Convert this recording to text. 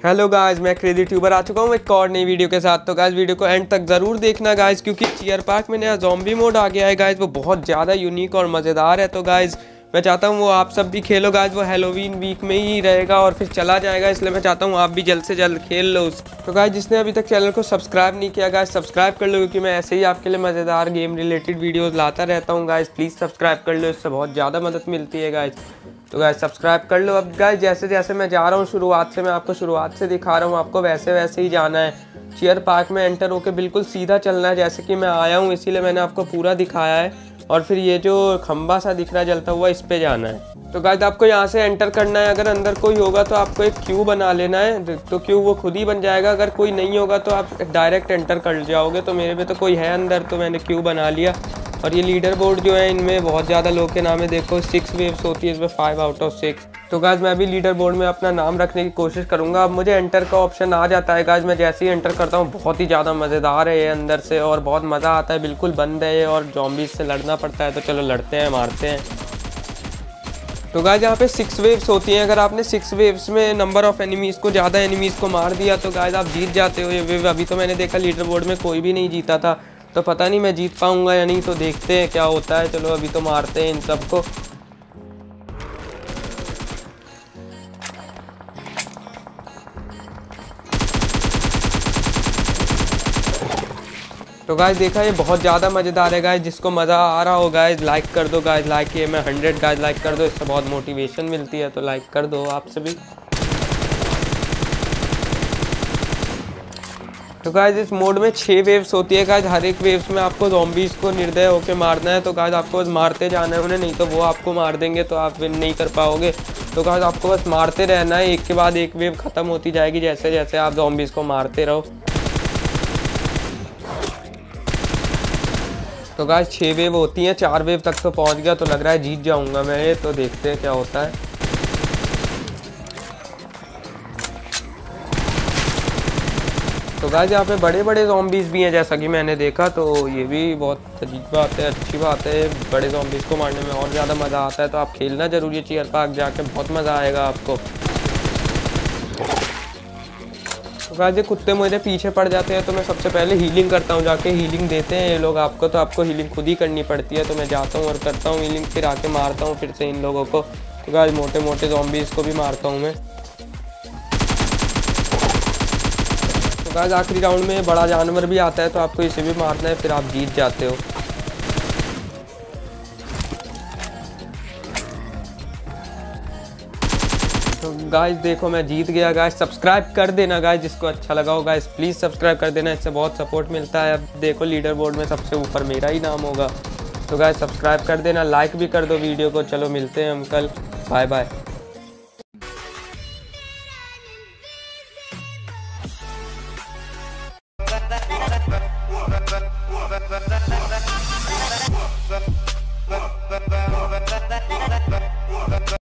Hello guys, मैं crazy tuber आ चुका हूँ एक और नई वीडियो के साथ। तो गाइस वीडियो को एंड तक ज़रूर देखना गाइस, क्योंकि चियर पार्क में नया ज़ॉम्बी मोड आ गया है गाइस। वो बहुत ज़्यादा यूनिक और मज़ेदार है। तो गाइस मैं चाहता हूँ वो आप सब भी खेलो गाइस। वो हैलोवीन वीक में ही रहेगा और फिर चला जाएगा, इसलिए मैं चाहता हूँ आप भी जल्द से जल्द खेल लो उस। तो गाइस जिसने अभी तक चैनल को सब्सक्राइब नहीं किया गाइस, सब्सक्राइब कर लो, क्योंकि मैं ऐसे ही आपके लिए मज़ेदार गेम रिलेटेड वीडियोज़ लाता रहता हूँ गाइस। प्लीज़ सब्सक्राइब कर लो, इससे बहुत ज़्यादा मदद मिलती है गाइस। तो गाइस सब्सक्राइब कर लो। अब गाइस जैसे जैसे मैं जा रहा हूँ शुरुआत से, मैं आपको शुरुआत से दिखा रहा हूँ, आपको वैसे वैसे ही जाना है। चियर पार्क में एंटर होकर बिल्कुल सीधा चलना है, जैसे कि मैं आया हूँ, इसीलिए मैंने आपको पूरा दिखाया है। और फिर ये जो खंबा सा दिख रहा है जलता हुआ, इस पे जाना है। तो गाइस आपको यहाँ से एंटर करना है। अगर अंदर कोई होगा तो आपको एक क्यू बना लेना है, तो क्यू वो खुद ही बन जाएगा। अगर कोई नहीं होगा तो आप डायरेक्ट एंटर कर जाओगे। तो मेरे पे तो कोई है अंदर, तो मैंने क्यू बना लिया। और ये लीडर बोर्ड जो है, इनमें बहुत ज़्यादा लोग के नाम है। देखो 6 वेव्स होती है इसमें, 5 आउट ऑफ 6। तो गाइस मैं भी लीडर बोर्ड में अपना नाम रखने की कोशिश करूंगा। अब मुझे एंटर का ऑप्शन आ जाता है गाइस। मैं जैसे ही एंटर करता हूँ, बहुत ही ज़्यादा मज़ेदार है ये अंदर से, और बहुत मज़ा आता है। बिल्कुल बंद है ये, और ज़ॉम्बीज़ से लड़ना पड़ता है। तो चलो लड़ते हैं, मारते हैं। तो गाइस यहाँ पे 6 वेव्स होती हैं। अगर आपने 6 वेव्स में नंबर ऑफ एनिमीज़ को, ज़्यादा एनिमीज़ को मार दिया तो गाइस आप जीत जाते हो ये वेव। अभी तो मैंने देखा लीडर बोर्ड में कोई भी नहीं जीता था, तो पता नहीं मैं जीत पाऊंगा या नहीं। तो देखते हैं क्या होता है। चलो अभी तो मारते हैं इन सबको। तो गाइस देखा, ये बहुत ज़्यादा मज़ेदार है गाइस। जिसको मज़ा आ रहा हो गाइस लाइक कर दो गाइस। लाइक ये मैं 100 गाइस लाइक कर दो, इससे बहुत मोटिवेशन मिलती है। तो लाइक कर दो आप सभी। तो गाइस इस मोड में 6 वेव्स होती है गाइस। हर एक वेव्स में आपको ज़ॉम्बीज़ को निर्दय होकर मारना है। तो गाइस आपको बस मारते जाना है उन्हें, नहीं तो वो आपको मार देंगे, तो आप विन नहीं कर पाओगे। तो गाइस आपको बस मारते रहना है, एक के बाद एक वेव ख़त्म होती जाएगी जैसे जैसे आप ज़ॉम्बीज़ को मारते रहो। तो गाइस 6 वेव होती हैं, 4 वेव तक तो पहुंच गया। तो लग रहा है जीत जाऊंगा मैं ये। तो देखते हैं क्या होता है। तो गाइस यहाँ पे बड़े बड़े ज़ॉम्बीज़ भी हैं जैसा कि मैंने देखा। तो ये भी बहुत अजीब बात है, अच्छी बात है। बड़े ज़ॉम्बीज़ को मारने में और ज़्यादा मज़ा आता है। तो आप खेलना ज़रूरी है चियर पार्क जाके, बहुत मज़ा आएगा आपको। तो गाइस ये कुत्ते मुझे पीछे पड़ जाते हैं, तो मैं सबसे पहले हीलिंग करता हूँ। जाके हीलिंग देते हैं ये लोग आपको, तो आपको हीलिंग खुद ही करनी पड़ती है। तो मैं जाता हूँ और करता हूँ हीलिंग, फिर आके मारता हूँ फिर से इन लोगों को। तो गाइस मोटे मोटे ज़ॉम्बीज़ को भी मारता हूँ मैं। तो गाइस आखिरी राउंड में बड़ा जानवर भी आता है, तो आपको इसे भी मारना है, फिर आप जीत जाते हो। तो गाइस देखो मैं जीत गया गाइस। सब्सक्राइब कर देना गाइस, जिसको अच्छा लगा हो गाइस प्लीज़ सब्सक्राइब कर देना, इससे बहुत सपोर्ट मिलता है। अब देखो लीडर बोर्ड में सबसे ऊपर मेरा ही नाम होगा। तो गाइस सब्सक्राइब कर देना, लाइक भी कर दो वीडियो को। चलो मिलते हैं हम कल, बाय बाय।